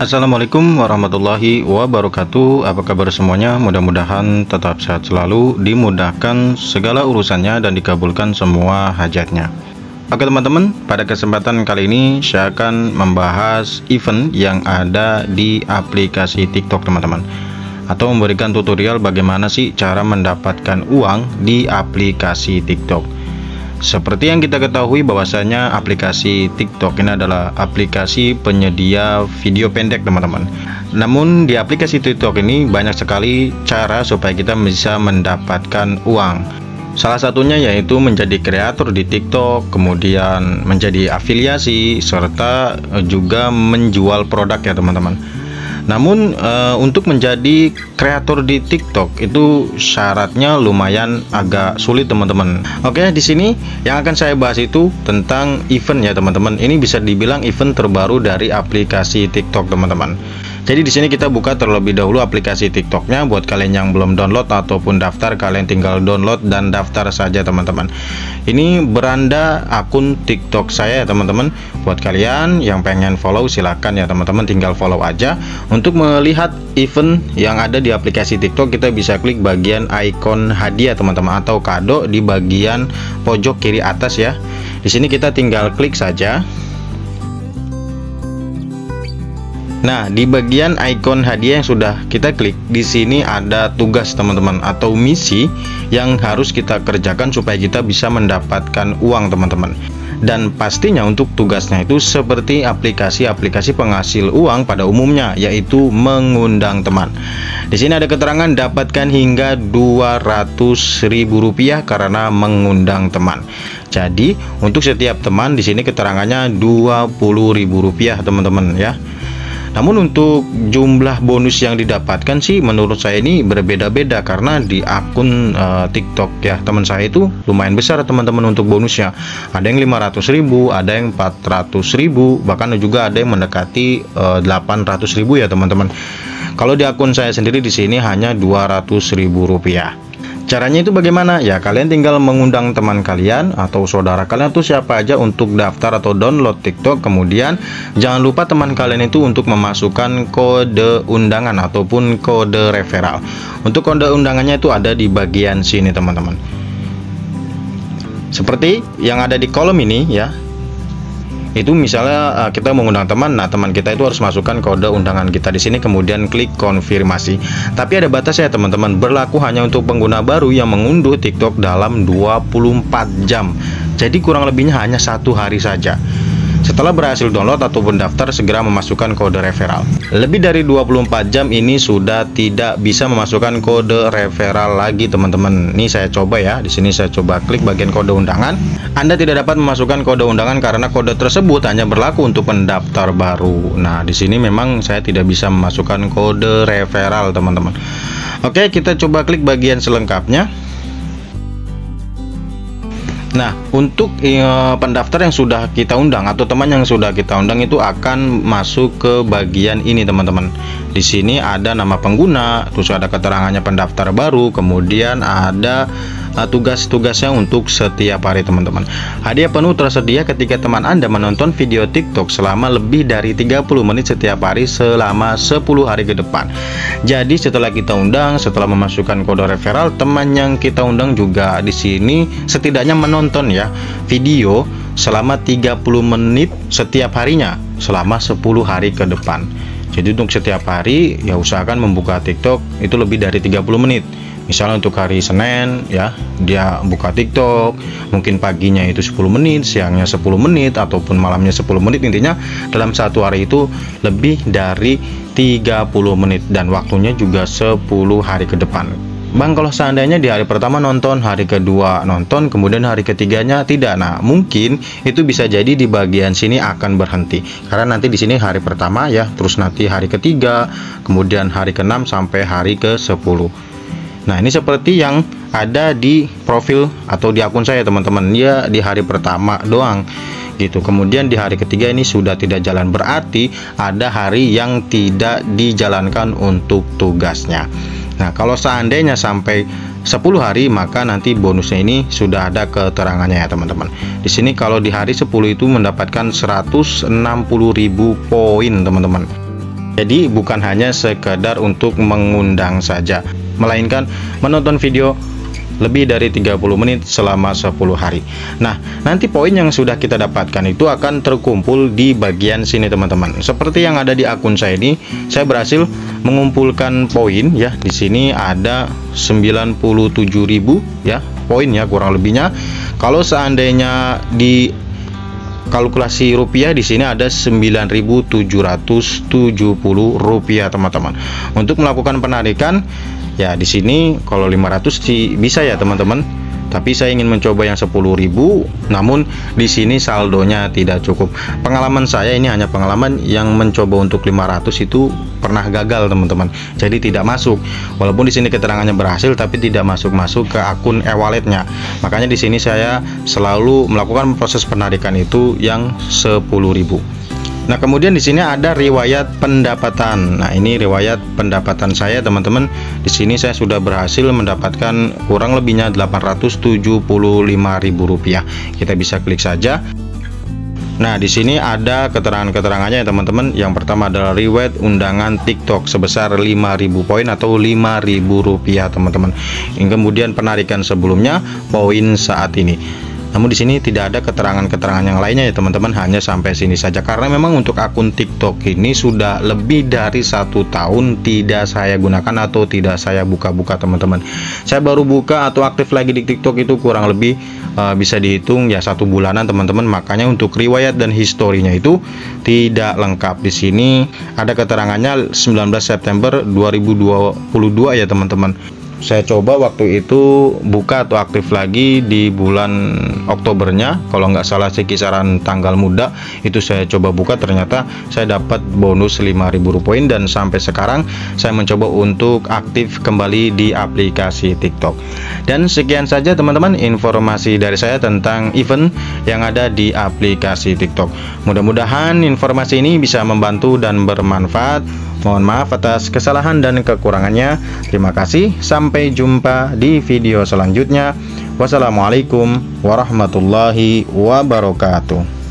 Assalamualaikum warahmatullahi wabarakatuh. Apa kabar semuanya? Mudah-mudahan tetap sehat selalu, dimudahkan segala urusannya dan dikabulkan semua hajatnya. Oke teman-teman, pada kesempatan kali ini saya akan membahas event yang ada di aplikasi TikTok teman-teman, atau memberikan tutorial bagaimana sih cara mendapatkan uang di aplikasi TikTok. Seperti yang kita ketahui bahwasanya aplikasi TikTok ini adalah aplikasi penyedia video pendek teman-teman. Namun di aplikasi TikTok ini banyak sekali cara supaya kita bisa mendapatkan uang. Salah satunya yaitu menjadi kreator di TikTok, kemudian menjadi afiliasi, serta juga menjual produk ya teman-teman. Namun untuk menjadi kreator di TikTok itu syaratnya lumayan agak sulit teman-teman. Oke, di sini yang akan saya bahas itu tentang event ya teman-teman. Ini bisa dibilang event terbaru dari aplikasi TikTok teman-teman. Jadi di sini kita buka terlebih dahulu aplikasi TikToknya. Buat kalian yang belum download ataupun daftar, kalian tinggal download dan daftar saja teman-teman. Ini beranda akun TikTok saya ya teman-teman. Buat kalian yang pengen follow silakan ya teman-teman, tinggal follow aja. Untuk melihat event yang ada di aplikasi TikTok, kita bisa klik bagian ikon hadiah teman-teman atau kado di bagian pojok kiri atas ya. Di sini kita tinggal klik saja. Nah, di bagian ikon hadiah yang sudah kita klik, di sini ada tugas teman-teman atau misi yang harus kita kerjakan supaya kita bisa mendapatkan uang teman-teman. Dan pastinya untuk tugasnya itu seperti aplikasi-aplikasi penghasil uang pada umumnya, yaitu mengundang teman. Di sini ada keterangan dapatkan hingga Rp200.000 karena mengundang teman. Jadi untuk setiap teman di sini keterangannya Rp20.000 teman-teman ya. Namun untuk jumlah bonus yang didapatkan sih menurut saya ini berbeda-beda, karena di akun TikTok ya teman saya itu lumayan besar teman-teman untuk bonusnya. Ada yang 500.000, ada yang 400.000, bahkan juga ada yang mendekati 800.000 ya teman-teman. Kalau di akun saya sendiri di sini hanya Rp200.000. Caranya itu bagaimana? Ya kalian tinggal mengundang teman kalian atau saudara kalian atau siapa aja untuk daftar atau download TikTok. Kemudian jangan lupa teman kalian itu untuk memasukkan kode undangan ataupun kode referral. Untuk kode undangannya itu ada di bagian sini teman-teman. Seperti yang ada di kolom ini ya. Itu misalnya kita mengundang teman, nah teman kita itu harus masukkan kode undangan kita di sini, kemudian klik konfirmasi. Tapi ada batasnya teman-teman, berlaku hanya untuk pengguna baru yang mengunduh TikTok dalam 24 jam. Jadi kurang lebihnya hanya 1 hari saja. Setelah berhasil download ataupun daftar, segera memasukkan kode referral. Lebih dari 24 jam ini sudah tidak bisa memasukkan kode referral lagi teman-teman. Ini saya coba ya. Di sini saya coba klik bagian kode undangan. Anda tidak dapat memasukkan kode undangan karena kode tersebut hanya berlaku untuk pendaftar baru. Nah, di sini memang saya tidak bisa memasukkan kode referral teman-teman. Oke, kita coba klik bagian selengkapnya. Nah, untuk pendaftar yang sudah kita undang atau teman yang sudah kita undang itu akan masuk ke bagian ini teman-teman. Di sini ada nama pengguna, terus ada keterangannya pendaftar baru, kemudian ada tugas-tugasnya untuk setiap hari teman-teman. Hadiah penuh tersedia ketika teman Anda menonton video TikTok selama lebih dari 30 menit setiap hari selama 10 hari ke depan. Jadi setelah kita undang, setelah memasukkan kode referral, teman yang kita undang juga di sini setidaknya menonton ya video selama 30 menit setiap harinya selama 10 hari ke depan. Jadi untuk setiap hari ya usahakan membuka TikTok itu lebih dari 30 menit. Misalnya untuk hari Senin ya, dia buka TikTok, mungkin paginya itu 10 menit, siangnya 10 menit, ataupun malamnya 10 menit. Intinya dalam satu hari itu lebih dari 30 menit dan waktunya juga 10 hari ke depan. Bang, kalau seandainya di hari pertama nonton, hari kedua nonton, kemudian hari ketiganya tidak, nah mungkin itu bisa jadi di bagian sini akan berhenti, karena nanti di sini hari pertama ya, terus nanti hari ketiga, kemudian hari ke-6 sampai hari ke-10. Nah, ini seperti yang ada di profil atau di akun saya teman-teman, ya di hari pertama doang gitu. Kemudian di hari ketiga ini sudah tidak jalan, berarti ada hari yang tidak dijalankan untuk tugasnya. Nah, kalau seandainya sampai 10 hari, maka nanti bonusnya ini sudah ada keterangannya ya teman-teman. Di sini kalau di hari 10 itu mendapatkan 160.000 poin teman-teman. Jadi bukan hanya sekedar untuk mengundang saja, melainkan menonton video lebih dari 30 menit selama 10 hari. Nah, nanti poin yang sudah kita dapatkan itu akan terkumpul di bagian sini teman-teman. Seperti yang ada di akun saya ini, saya berhasil mengumpulkan poin ya. Di sini ada 97.000 ya poin ya kurang lebihnya. Kalau seandainya di kalkulasi rupiah di sini ada 9.770 rupiah teman-teman. Untuk melakukan penarikan ya di sini kalau 500 sih bisa ya teman-teman. Tapi saya ingin mencoba yang 10.000, namun di sini saldonya tidak cukup. Pengalaman saya ini hanya pengalaman yang mencoba untuk 500 itu pernah gagal teman-teman. Jadi tidak masuk. Walaupun di sini keterangannya berhasil tapi tidak masuk ke akun e-walletnya. Makanya di sini saya selalu melakukan proses penarikan itu yang 10.000. Nah, kemudian di sini ada riwayat pendapatan. Nah, ini riwayat pendapatan saya, teman-teman. Di sini saya sudah berhasil mendapatkan kurang lebihnya 875.000 rupiah. Kita bisa klik saja. Nah, di sini ada keterangan-keterangannya ya, teman-teman. Yang pertama adalah riwayat undangan TikTok sebesar 5.000 poin atau 5.000 rupiah, teman-teman. Kemudian penarikan sebelumnya, poin saat ini. Namun di sini tidak ada keterangan-keterangan yang lainnya ya teman-teman, hanya sampai sini saja karena memang untuk akun TikTok ini sudah lebih dari 1 tahun tidak saya gunakan atau tidak saya buka-buka teman-teman. Saya baru buka atau aktif lagi di TikTok itu kurang lebih bisa dihitung ya 1 bulanan teman-teman. Makanya untuk riwayat dan historinya itu tidak lengkap. Di sini ada keterangannya 19 September 2022 ya teman-teman. Saya coba waktu itu buka atau aktif lagi di bulan Oktobernya, kalau nggak salah sih kisaran tanggal muda itu saya coba buka, ternyata saya dapat bonus 5.000 poin dan sampai sekarang saya mencoba untuk aktif kembali di aplikasi TikTok. Dan sekian saja teman-teman informasi dari saya tentang event yang ada di aplikasi TikTok. Mudah-mudahan informasi ini bisa membantu dan bermanfaat. Mohon maaf atas kesalahan dan kekurangannya. Terima kasih. Sampai jumpa di video selanjutnya. Wassalamualaikum warahmatullahi wabarakatuh.